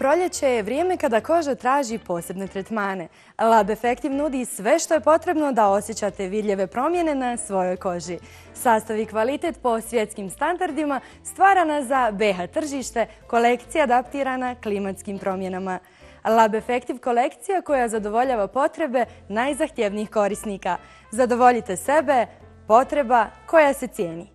proljeće je vrijeme kada koža traži posebne tretmane. Lab Effective nudi sve što je potrebno da osjećate vidljive promjene na svojoj koži. Sastav i kvalitet po svjetskim standardima stvarana za BH tržište, kolekcija adaptirana klimatskim promjenama. Lab Effective kolekcija koja zadovoljava potrebe najzahtjevnijih korisnika. Zadovoljite sebe, potreba koja se cijeni.